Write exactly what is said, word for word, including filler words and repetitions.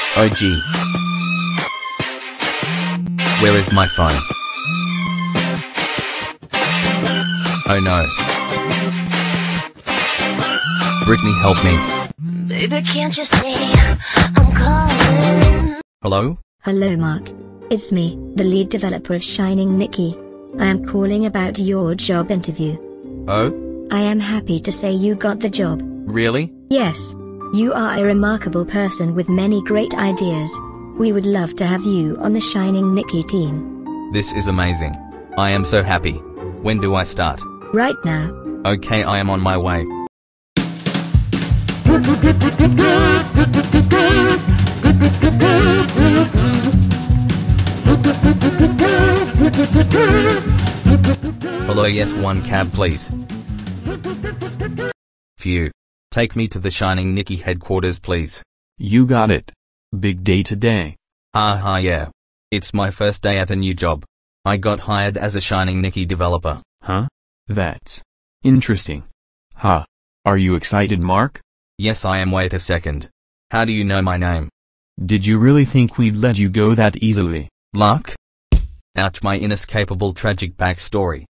Oh gee. Where is my phone? Oh no. Brittany, help me. Baby, can't you see I'm calling? Hello? Hello Mark. It's me, the lead developer of Shining Nikki. I am calling about your job interview. Oh? I am happy to say you got the job. Really? Yes. You are a remarkable person with many great ideas. We would love to have you on the Shining Nikki team. This is amazing. I am so happy. When do I start? Right now. Okay, I am on my way. Hello, yes, one cab please. Phew. Take me to the Shining Nikki headquarters please. You got it. Big day today. Ah ha yeah. It's my first day at a new job. I got hired as a Shining Nikki developer. Huh? That's interesting. Huh. Are you excited, Mark? Yes, I am. Wait a second. How do you know my name? Did you really think we'd let you go that easily? Luck? Ouch, my inescapable tragic backstory.